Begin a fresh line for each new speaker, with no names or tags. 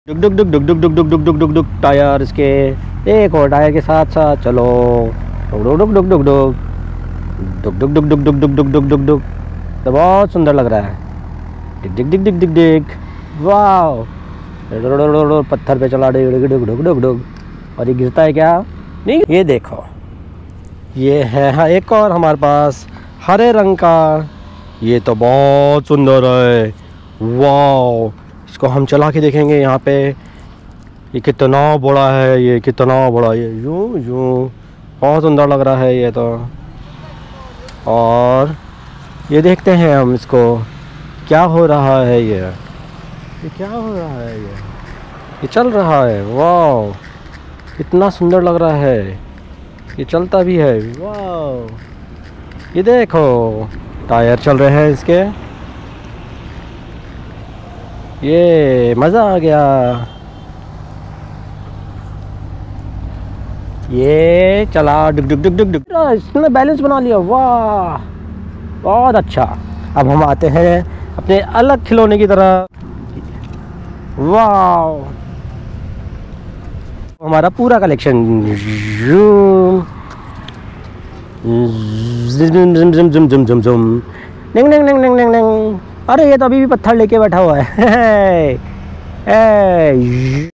डुक डुक डुक डुक डुक डुक डुक डुक डुक डुक डुक tyre इसके एक और टायर के साथ साथ चलो डुक डुक डुक डुक डुक डुक डुक डुक डुक डुक डुक डुक डुक डुक। तो बहुत सुंदर लग रहा है। Dick Dick Dick Dick Dick Dick वाह। पत्थर पे चला डिक डिक डुक डुक डुक डुक। और ये गिरता है क्या? नहीं, ये देखो ये है एक और हमारे पास हरे रंग का। ये तो बहुत सुंदर है। वाह, इसको हम चला के देखेंगे यहाँ पे। ये कितना बड़ा है, ये कितना बड़ा, ये यूं यूं बहुत सुंदर लग रहा है ये तो। और ये देखते हैं हम इसको क्या हो रहा है। ये क्या हो रहा है? ये चल रहा है। वाह, कितना सुंदर लग रहा है। ये चलता भी है। वाह, ये देखो टायर चल रहे हैं इसके। ये मज़ा आ गया। ये चला डुक डुक डुक डुक डुक। इसने बैलेंस बना लिया। वाह, बहुत अच्छा। अब हम आते हैं अपने अलग खिलौने की तरह। वाह, हमारा पूरा collection. Gym gym gym gym gym gym gym. निंग निंग निंग निंग निंग निंग। अरे ये तो अभी भी पत्थर लेके बैठा हुआ है।